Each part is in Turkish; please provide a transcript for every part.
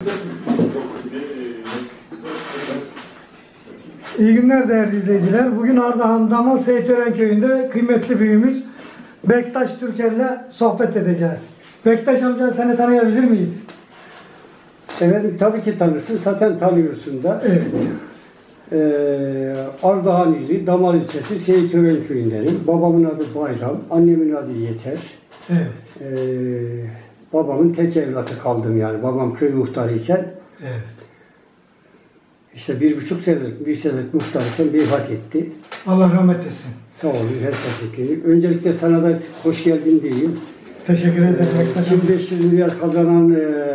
İyi günler değerli izleyiciler. Bugün Ardahan Damal Seyitören Köyü'nde kıymetli büyüğümüz Bektaş Türker'le sohbet edeceğiz. Bektaş amca, seni tanıyabilir miyiz? Efendim, tabii ki tanırsın. Zaten tanıyorsun da. Evet. Ardahan ili Damal ilçesi Seyitören Köyü'ndenim. Babamın adı Bayram, annemin adı Yeter. Evet. Babamın tek evlatı kaldım yani. Babam köy muhtarıyken. Evet. İşte 1,5 senelik, 1 senelik muhtarken vefat etti. Allah rahmet etsin. Sağ olun, herkese. Öncelikle sana da hoş geldin diyeyim. Teşekkür ederim Bektaş amca. 2500 milyar kazanan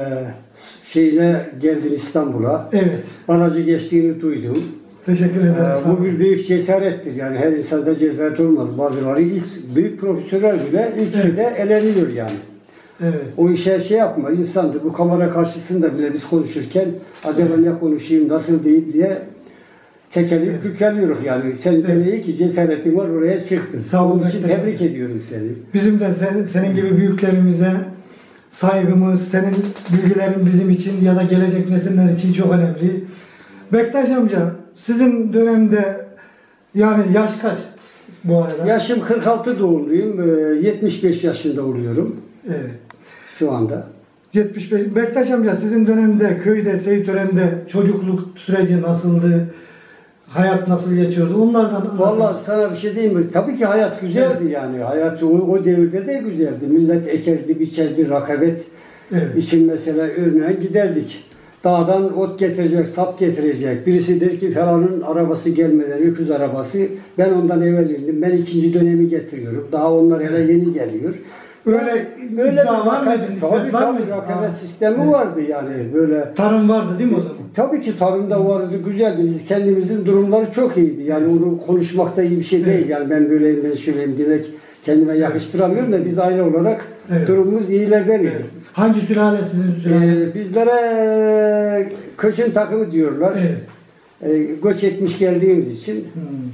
şeyle geldin İstanbul'a. Evet. Barajı geçtiğini duydum. Teşekkür ederim. Bu bir büyük cesarettir yani, her insanda cesaret olmaz. Bazıları ilk büyük profesörler bile ilk şeyde eleniyor yani. Evet. O işe şey yapma, insandır. Bu kamera karşısında bile biz konuşurken acaba ne konuşayım, nasıl diyeyim diye tekeleyip kükeliyoruz yani. Sen de iyi ki cesaretin var, oraya çıktın. Sağ olun. Onun için tebrik ediyorum seni. Bizim de senin gibi büyüklerimize saygımız, senin bilgilerin bizim için ya da gelecek nesiller için çok önemli. Bektaş amca, sizin dönemde yani yaş kaç bu arada? Yaşım 46 doğumluyum. 75 yaşında oluyorum. Evet. Şu anda. 75. Bektaş amca, sizin dönemde köyde, Seyitören'de çocukluk süreci nasıldı? Hayat nasıl geçiyordu? Onlardan Vallahi sana bir şey diyeyim mi? Tabii ki hayat güzeldi yani. Hayat o devirde de güzeldi. Millet ekerdi, biçerdi, rakabet için mesela örneğin giderdik. Dağdan ot getirecek, sap getirecek. Birisi der ki falanın arabası gelmeden, öküz arabası. Ben ondan evvel indim. Ben ikinci dönemi getiriyorum. Daha onlar hele yeni geliyor. Öyle iddia var mıydı? Tabii var mıydı? rakabet sistemi vardı yani böyle. Tarım vardı değil mi o zaman? Tabii ki tarımda vardı, güzeldi. Biz kendimizin durumları çok iyiydi. Yani onu konuşmak da iyi bir şey değil. Yani ben böyleyim, ben şöyleyim demek kendime yakıştıramıyorum da biz aile olarak durumumuz iyilerdeniydi. Evet. Hangi sülale sizin sülale? Bizlere köçün takımı diyorlar. Göç etmiş geldiğimiz için.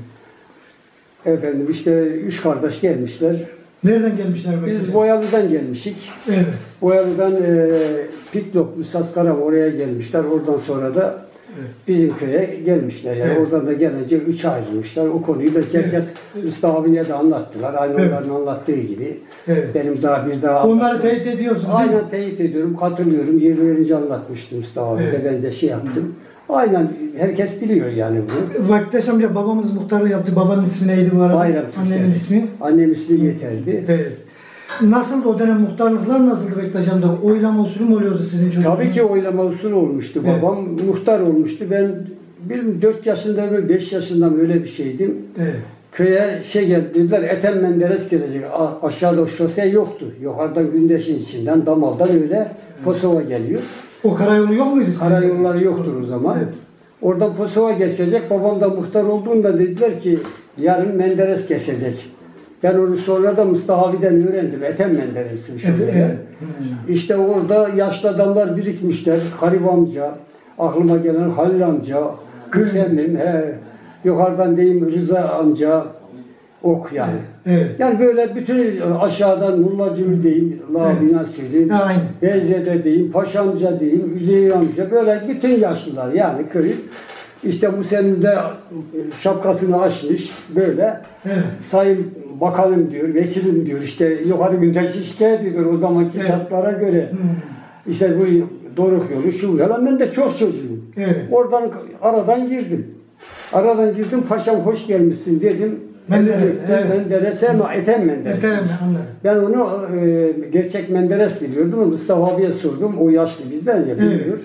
Efendim işte 3 kardeş gelmişler. Nereden gelmişler? Biz Boyalı'dan gelmişik. Evet. Boyalı'dan Piklop, Saskaram oraya gelmişler. Oradan sonra da bizim köye gelmişler. Yani oradan da gelince 3'e ayrılmışlar. O konuyu belki herkes Mustafa abiye de anlattılar. Aynı onların anlattığı gibi. Benim daha onları teyit ediyorsun değil mi? Aynen teyit ediyorum, katılıyorum. Yeri verince anlatmıştım Mustafa abi de. Ben de şey yaptım. Aynen herkes biliyor yani bunu. Bektaş amca, babamız muhtarlık yaptı. Babanın ismi neydi bu arada? Bayram Türker. Annenin ismi? Annemin ismi Yeter'di. Evet. Nasıldı o dönem, muhtarlıklar nasıldı Bektaş amca? Oylama usulü mü oluyordu sizin çocukluğunuz? Tabii ki oylama usulü olmuştu. Babam muhtar olmuştu. Ben 4 yaşında mı 5 yaşında mı öyle bir şeydim. Köye geldi dediler, Ethem Menderes gelecek. Aşağıda şose yoktu. Yukarıdan Gündeş'in içinden, Damal'dan öyle Posova geliyor. O karayolu yok muydu sizin? Karayolları yoktur o zaman. Oradan Posova geçecek. Babam da muhtar olduğunda dediler ki yarın Menderes geçecek. Ben onu sonra da Mustafa abi'den öğrendim. Ethem Menderes'im şöyle. İşte orada yaşlı adamlar birikmişler. Karib amca, aklıma gelen Halil amca, Kızemim, yukarıdan diyeyim Rıza amca, ok yani. Yani böyle bütün aşağıdan Mulla Cümül diyeyim, Labina söyleyeyim, Bezze'de diyeyim, Paşa amca diyeyim, Üzeyir amca, böyle bütün yaşlılar yani köyün. İşte bu senin de şapkasını açmış böyle. Sayın bakanım diyor, vekilim diyor. İşte yukarı Gündeş'i şikayet ediyor o zamanki şartlara göre. İşte bu Doruk yolu şu falan. Ben de çok çocuğum. Oradan aradan girdim. Paşam hoş gelmişsin dedim. Menderes'e ama Ethem Menderes. Ben onu gerçek Menderes biliyordum. Mustafa abiye sordum. O yaşlı bizden ya biliyor.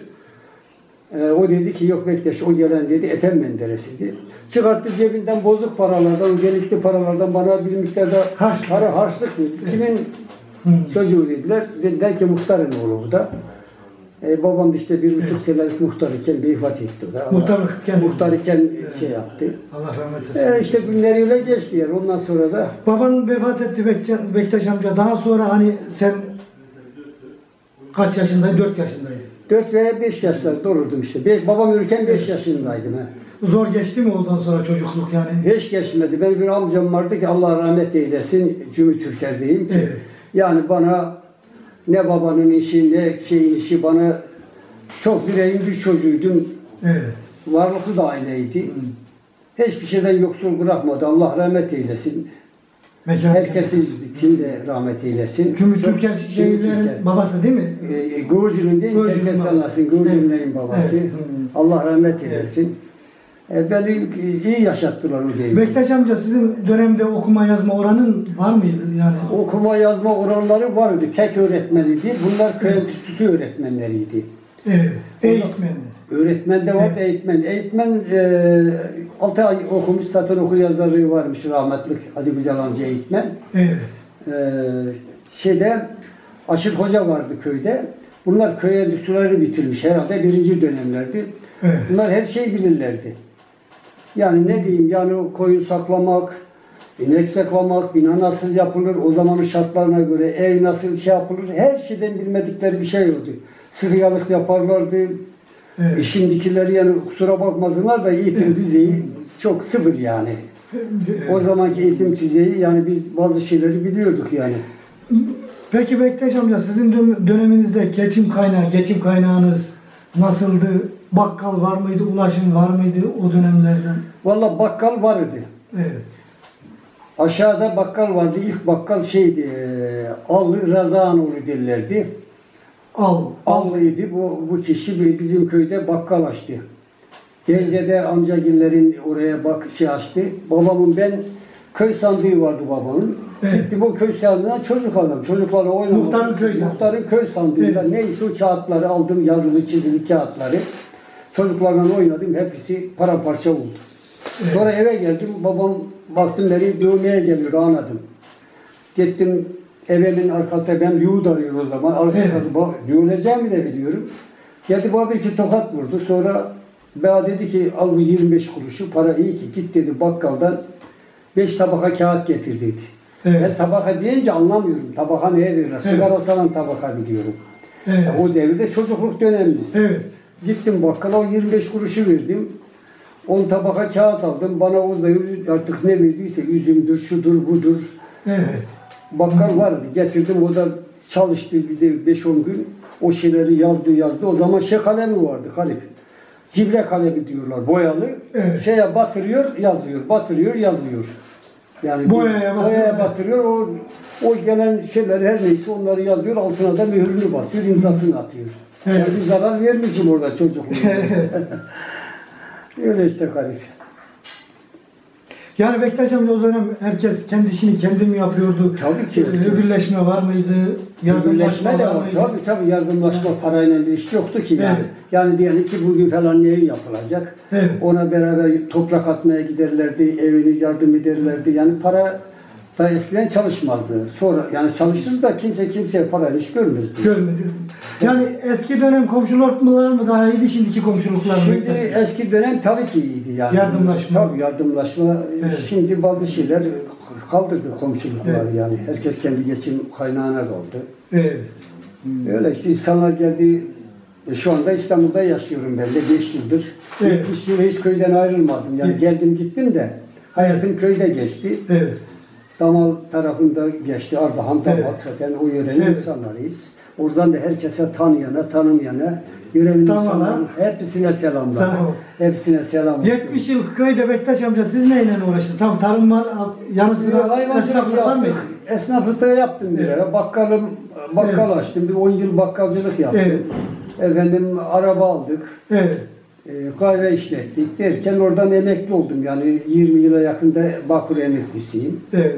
O dedi ki yok Bektaş, o gelen dedi Ethem Menderes'iydi. Çıkarttı cebinden bozuk paralardan, gelikli paralardan bana bir miktarda harçlık verdi. Kimin çocuğu dediler. Dediler ki muhtarın oğlu bu da. Babam da işte 1,5 senelik muhtar iken vefat etti. Muhtar iken şey yaptı. Allah rahmet eylesin. İşte günler öyle geçti yani. Ondan sonra da baban vefat etti Bektaş amca. Daha sonra hani sen kaç yaşındaydın? 4 yaşındaydın. 4 veya 5 yaşlarında olurdum işte. Babam ölürken 5 yaşındaydım. Zor geçti mi ondan sonra çocukluk yani? Hiç geçmedi. Benim bir amcam vardı ki Allah rahmet eylesin. Cümü Türker diyeyim ki. Yani bana ne babanın işi ne şeyin işi bana Çok bir evin bir çocuğuydum. Evet. Varlıklı da aileydi. Hiçbir şeyden yoksul bırakmadı. Allah rahmet eylesin. Mekan Herkesin de rahmet eylesin. Çünkü Türkan şehirlerin babası değil mi? Gurcu'nun değil, Gurcu'nun Terkes babası. Sanasın, Gurcu'nun Evet. babası. Evet. Allah rahmet eylesin. Beni iyi yaşattılar o devri. Bektaş amca sizin dönemde okuma yazma oranın var mıydı yani? Okuma yazma oranları vardı. Tek öğretmeniydi. Bunlar köy enstitüsü öğretmenleriydi. Evet. Eğitmenler. Öğretmen de vardı, Evet. eğitmen. Eğitmen 6 ay okumuş, zaten okur yazarlığı varmış rahmetlik Ali Güzel amca eğitmen. Evet. Aşık Hoca vardı köyde. Bunlar köy endüstrileri bitirmiş herhalde birinci dönemlerdi. Evet. Bunlar her şeyi bilirlerdi. Yani ne diyeyim yani koyun saklamak, inek saklamak, bina nasıl yapılır, o zamanın şartlarına göre ev nasıl şey yapılır, her şeyden bilmedikleri bir şey oldu. Sıhhiyalık yaparlardı. Evet. Şimdikileri yani kusura bakmasınlar da eğitim düzeyi çok sıfır yani. O zamanki eğitim düzeyi yani biz bazı şeyleri biliyorduk yani. Peki Bektaş amca sizin döneminizde geçim kaynağınız nasıldı? Bakkal var mıydı? Ulaşım var mıydı o dönemlerden? Vallahi bakkal vardı. Evet. Aşağıda bakkal vardı. İlk bakkal şeydi, Allı Razanoğlu derlerdi. Allıydı. Bu kişi bizim köyde bakkal açtı. Gezze'de amcagillerin oraya açtı. Babamın köy sandığı vardı babamın. Evet. Gittim o köy sandığından çocuk aldım. Çocuklarla oynadım. Muhtarın köy sandığında Evet. neyse o kağıtları aldım. Yazılı çizili kağıtları. Çocuklarla oynadım. Hepsi paramparça oldu. Evet. Sonra eve geldim. Babam baktım nereye dövmeye geliyor anladım. Gittim evimin arkasında ben yuğut arıyor o zaman. Arkası dövüleceğimi de biliyorum. Geldi baba iki tokat vurdu. Sonra bana dedi ki al bu 25 kuruşu para iyi ki git dedi bakkaldan 5 tabaka kağıt getir dedi. Evet. Ben tabaka deyince anlamıyorum. Tabaka neye diyorlar? Evet. Sigara salan tabaka biliyorum. Evet. O devirde çocukluk dönemimiz. Evet. Gittim bakkala o 25 kuruşu verdim. 10 tabaka kağıt aldım. Bana o da artık ne verdiyse üzümdür, şudur, budur. Evet. Bakkal vardı. Getirdim o da çalıştı bir de 5-10 gün. O şeyleri yazdı. O zaman şey kalemi vardı Halip. Cibre kalemi diyorlar boyalı. Evet. Şeye batırıyor, yazıyor. Batırıyor, yazıyor. Yani boyaya batırıyor. O gelen şeyler her neyse onları yazıyor. Altına da mühürünü basıyor, imzasını atıyor. Evet. Yani bir zarar vermişim orada çocukluğumda. Öyle işte Halip. Yani Bektaş amca o dönem herkes kendi işini kendi mi yapıyordu? Tabii ki. Birleşme var mıydı? Yardımlaşma de var var. mıydı? Tabii yardımlaşma parayla ilişki yoktu ki yani. Evet. Yani diyelim ki bugün falan ne ev yapılacak. Evet. Ona beraber toprak atmaya giderlerdi, evini yardım ederlerdi. Yani para da eskiden çalışmazdı. Sonra yani çalışırdı da kimseye para iş görmezdi. Görmedi. Yani eski dönem komşuluklar mı daha iyiydi, şimdiki komşuluklar mı? Şimdi eski dönem tabii ki iyiydi yani. Yardımlaşma. Tabii yardımlaşma. Evet. Şimdi bazı şeyler kaldırdı komşuluklar yani. Herkes kendi geçim kaynağına kaldı. Evet. Öyle işte insanlar geldi. Şu anda İstanbul'da yaşıyorum ben de 5 yıldır. Evet. 70 yıl hiç köyden ayrılmadım. Yani Evet. geldim gittim de hayatım köyde geçti. Evet. Damal tarafında geçti. Ardahan, Damal Evet. zaten o yörenin Evet. insanlarıyız. Oradan da herkese tanıyana, tanımayana, yörenin Tamam. insanların hepsine selamlar. Sağ ol. Hepsine selam olsun. 70 yıl köyde Bektaş amca siz neyle uğraştınız? Tam tarım var, yanı sıra Hayvancılık esnaflık var mıydı? yaptık. Esnaflıkta yaptım bir Evet. ara. Bakkal açtım. Bir 10 yıl bakkalcılık yaptım. Evet. Efendim araba aldık. Evet. Kahve işlettik derken oradan emekli oldum. Yani 20 yıla yakında Bağkur emeklisiyim. Evet.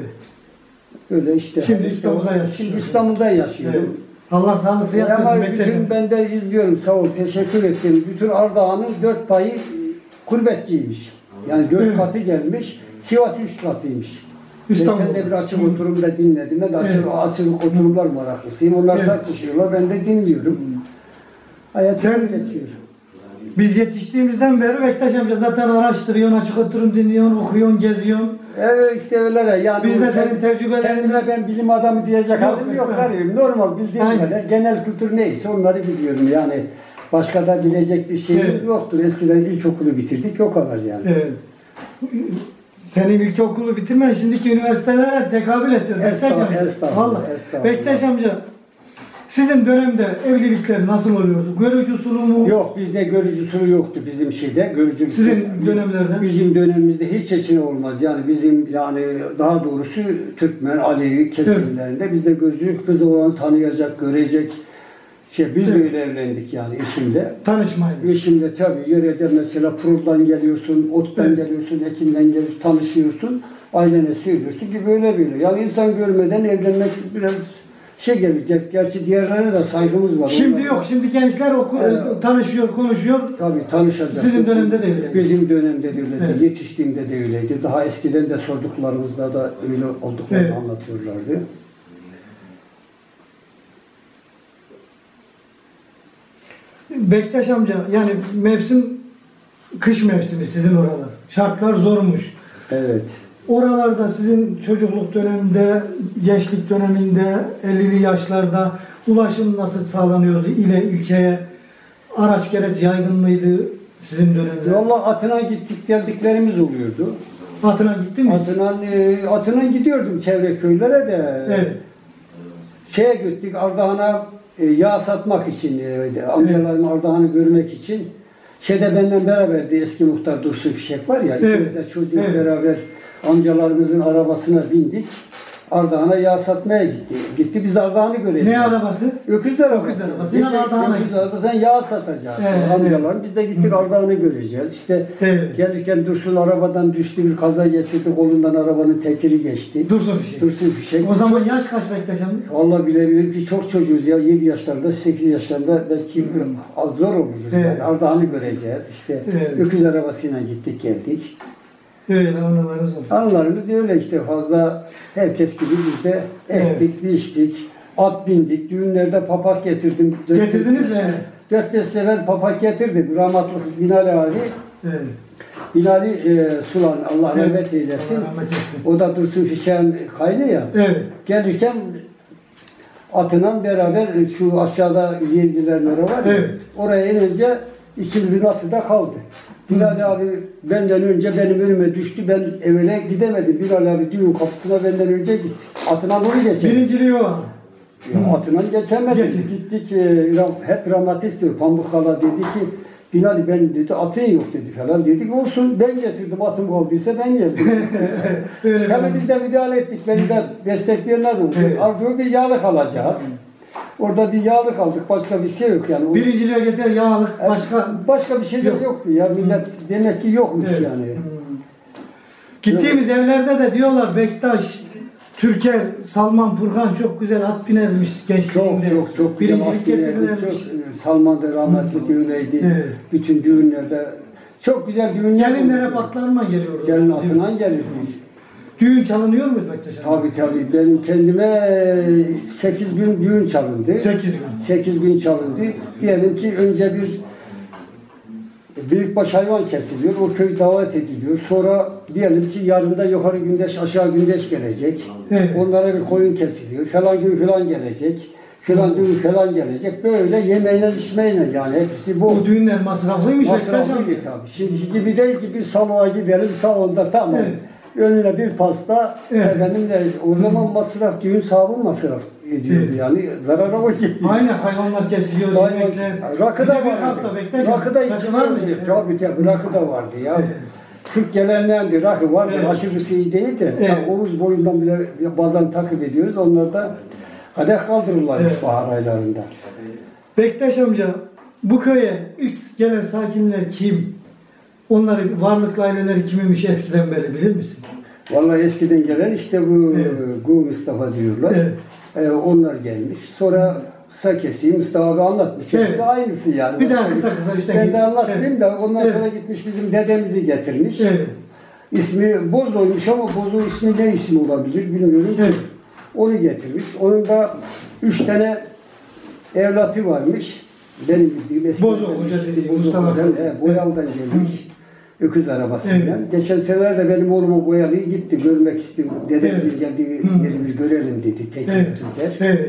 Öyle işte. Şimdi İstanbul'da yaşıyorsun. Şimdi İstanbul'da yaşıyorum. Evet. Allah sağlık sıhhat Ama versin Bektaş bütün amca. ben de izliyorum sağ ol teşekkür ederim. Bütün Ardahan'ın 4 payı kurbetçiymiş. Yani 4 Evet. katı gelmiş. Sivas 3 katıymış. İstanbul. Ben de bir açık oturumda dinledim. Ben de açık oturumlar meraklısıyım. Onlar Evet. tartışıyorlar. Ben de dinliyorum. Hayatım Sen- geçiyor. Biz yetiştiğimizden beri Bektaş amca zaten araştırıyorsun, açık oturum dinliyorsun, okuyorsun, geziyorsun. Evet işte öyle. Yani Biz de senin tecrübelerinden- kendime ben bilim adamı diyecek Yok, halim yok. estağfurullah. Garibim. Normal bildiğim Aynen. kadar genel kültür neyse onları biliyorum. Yani başka da bilecek bir şeyimiz Evet. yoktur. Eskiden ilkokulu bitirdik o kadar yani. Evet. Senin ilkokulu bitirmen şimdiki üniversitelere tekabül ediyor. Bektaş amca. Estağfurullah, Vallahi. estağfurullah. Bektaş amca, Sizin dönemde evlilikler nasıl oluyordu? Görücü usulü mü? Yok, bizde görücü usulü yoktu bizim şeyde. Görücü Sizin dönemlerde? Bizim dönemimizde hiç seçim olmaz. Yani bizim daha doğrusu Türkmen, Alevi kesimlerinde bizde görücü kızı olanı tanıyacak, görecek. Biz böyle evlendik yani eşimle. Tanışmaydı. Eşimle tabii yörede mesela pırıldan geliyorsun, ottan geliyorsun, ekinden geliyorsun, tanışıyorsun. Ailene söylüyorsun ki böyle. Yani insan görmeden evlenmek biraz gelir. Gerçi diğerlerine de saygımız var. Şimdi yok. Şimdi gençler tanışıyor, konuşuyor. Tabii tanışacak. Sizin dönemde de öyleydi. Bizim dönemde de öyleydi. Evet. Yetiştiğimde de öyleydi. Daha eskiden de sorduklarımızda da öyle olduklarını anlatıyorlardı. Bektaş amca, yani mevsim kış mevsimi sizin oralar. Şartlar zormuş. Evet. Oralarda sizin çocukluk döneminde, gençlik döneminde, 50'li yaşlarda ulaşım nasıl sağlanıyordu ile ilçeye? Araç gereç yaygın mıydı sizin dönemde? Valla Atınan gittik geldiklerimiz oluyordu. Atınan gitti mi? Atınan gidiyordum çevre köylere de. Evet. Şeye gittik Ardahan'a yağ satmak için, amcalarım Ardahan'ı görmek için. Benden beraberdi eski muhtar Dursun Fişek var ya, ikimiz de çocuk beraber amcalarımızın arabasına bindik. Ardahan'a yağ satmaya gitti. Biz de Ardahan'ı görelim. Ne arabası? Öküz arabası. Öküz arabası. Yine Ardahan'a Öküz arabasından yağ satacağız. Amcalarım. Biz de gittik Ardahan'ı göreceğiz. Gelirken Dursun arabadan düştü, bir kaza geçirdi. Kolundan arabanın tekeri geçti. Dursun Fişek. Dursun Fişek. O zaman yaş kaç Bektaş amca? Vallahi bilemiyorum ki çok çocuğuz ya. 7 yaşlarında, 8 yaşlarında belki zor oluruz. Yani Ardahan'ı göreceğiz. Öküz arabasıyla gittik geldik. Öyle anılarınız oldu. Anılarımız öyle fazla herkes gibi biz de ektik, biçtik, at bindik, düğünlerde papak getirdim. Getirdiniz mi? 4-5 sefer papak getirdim. Rahmetli Binali abi. Evet. Binali Sulan, Allah rahmet eylesin. Allah rahmet eylesin. O da Dursun Fişek'in kaynı ya. Evet. Gelirken atından beraber şu aşağıda yergiler var ya. Evet. Oraya inince ikimizin atı da kaldı. Bilal abi benden önce benim önüme düştü. Ben evine gidemedim. Bilal abi düğün kapısına benden önce gitti. Atından onu geçelim. Birinciliği o. Atından geçemedik. Gittik hep rahmet istiyor. Pamukkala dedi ki Bilal ben dedi atın yok dedi falan. Dedik olsun ben getirdim atım kaldıysa ben geldim. Tabii biz de müdahale ettik. Beni de destekleyenler oldu. Artık bir yağlık alacağız. Orada bir yağlık aldık. Başka bir şey yok yani. Birinciliğe getir yağlık başka bir şey de yoktu ya. Millet demek ki yokmuş yani. Gittiğimiz evlerde de diyorlar Bektaş, Türker, Salman Purkan çok güzel at binermiş gençliğinde. Çok birincilik getirirlermiş. Salman da rahmetli öyleydi. Bütün düğünlerde çok güzel düğünler. Gelinlere patlanma geliyordu. Gelin atından gelirdi. Düğün çalınıyor mu Bektaş? Tabii. Benim kendime 8 gün düğün çalındı. 8 gün. 8 gün çalındı. Diyelim ki önce bir büyükbaş hayvan kesiliyor. O köy davet ediliyor. Sonra diyelim ki yarın da yukarı gündeş, aşağı gündeş gelecek. Evet. Onlara bir koyun kesiliyor. Falan gün falan gelecek. Falan gün falan gelecek. Böyle yemeğine içmeyle yani hepsi bu. O düğünler masraflıymış Bektaş amca. Masraflıydı tabii. Şimdiki gibi değil ki bir salona gidelim, salonda tamam. Evet. Önüne bir pasta, efendim de o zaman masraf, düğün sahibi masraf ediyordu yani. Zarara o gidiyor. Aynen hayvanlar kesiliyor, yemekler. Rakı da Bir vardı. hafta Bektaş. Rakı da Rakı var mı? Tabii rakı da vardı ya. Türk gelenlerinde rakı vardı. Aşırısı iyi değil de. Oğuz boyundan bile bazen takip ediyoruz. Onlar da kadeh kaldırırlarmış bahar aylarında. Bektaş amca, bu köye ilk gelen sakinler kim? Onların varlıklı aileleri kimmiş eskiden beri bilir misin? Vallahi eskiden gelen işte bu Gu Mustafa diyorlar. Onlar gelmiş. Sonra kısa keseyim. Mustafa abi anlatmış. Hepsi aynısı yani. Bir daha kısa işte. Ben de anlatmayayım da ondan sonra gitmiş bizim dedemizi getirmiş. İsmi Bozo'ymuş ama Bozo ismi ne isim olabilir bilmiyorum. Onu getirmiş. Onun da 3 tane evlatı varmış. Benim bildiğim eski. Bozo Hoca dediği Mustafa. Boyal'dan gelmiş. Öküz arabasıyla. Geçen senelerde benim oğlum Boyalı'ya gitti. Görmek istedim. Dedemizin geldiği yerimiz görelim dedi. Tekin Türker.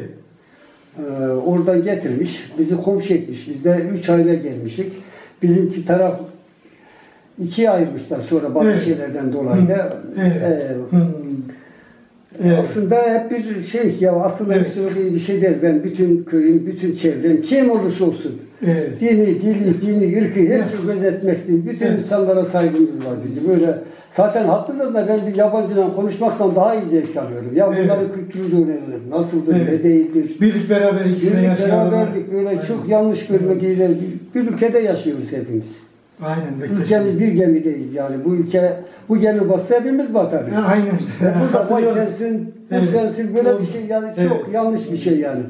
Oradan getirmiş. Bizi komşu etmiş. Biz de 3 aile gelmişik. Bizimki taraf 2'ye ayırmışlar sonra bazı şeylerden dolayı da. Evet. Aslında hep bir şey ya, aslında Evet. ırkçılık iyi bir şey değil. Ben bütün köyüm, bütün çevrem, kim olursa olsun, Evet. dini, ırkı, her şeyi gözetmek istiyorum. Bütün Evet. insanlara saygımız var bizim. Böyle zaten haklı da ben bir yabancıyla konuşmaktan daha iyi zevk alıyorum. Ya Evet. bunların kültürü de öğrenelim. Nasıldır, Evet. ne değildir. Birlik beraber içinde Birlik, yaşayalım. beraberlik, böyle Aynen. çok yanlış görmek iyiler. Bir ülkede yaşıyoruz hepimiz. Aynen Bektaş. Ülkemiz bir gemideyiz yani. Bu gemi bassa hepimiz batarız. Ha, aynen. Burada vay Katılıyorum. sensin, bu Evet. sensin, böyle Doğru. bir şey yani Evet. çok yanlış bir şey yani.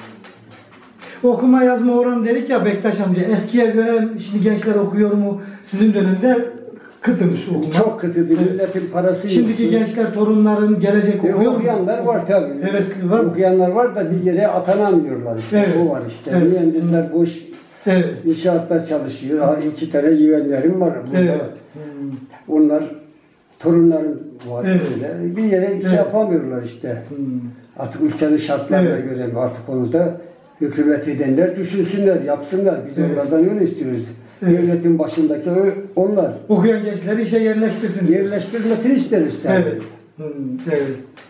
Okuma yazma oranı dedik ya Bektaş amca. Eskiye göre şimdi gençler okuyor mu? Sizin dönemde kıtmış okuma. Çok kötüdür. Evet. Milletin parası Şimdiki yoktu. gençler, torunların gelecek okuyor mu? Okuyanlar var tabii. Evet, var. Okuyanlar var da bir yere atanamıyorlar işte. Evet. O var işte. Evet. Mühendisler boş Evet. inşaatta çalışıyor. Ha, 2 tane yeğenlerim var burada. Evet. Onlar torunlarım var Evet. böyle. Bir yere şey Evet. yapamıyorlar işte. Artık ülkenin şartlarına Evet. göre mi artık onu da hükümet edenler düşünsünler, yapsınlar. Biz Evet. onlardan öyle istiyoruz. Evet. Devletin başındaki onlar. Okuyan gençleri işe yerleştirsin. Yerleştirmesini isteriz tabii. Evet. Evet.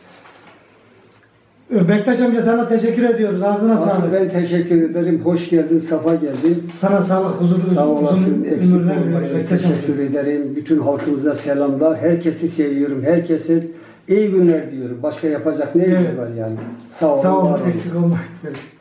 Bektaş amca sana teşekkür ediyoruz. Ağzına Asıl sağlık. ben teşekkür ederim. Hoş geldin, safa geldin. Sana sağlık, huzurlu Sağ olasın. uzun Eksik ömürler olma. diliyoruz Bektaş Teşekkür amca. ederim. Bütün halkımıza selamlar. Herkesi seviyorum. Herkese iyi günler diyorum. Başka yapacak neyimiz Evet. var yani. Sağ olun. Sağ var olun, olun. eksik olma. Evet.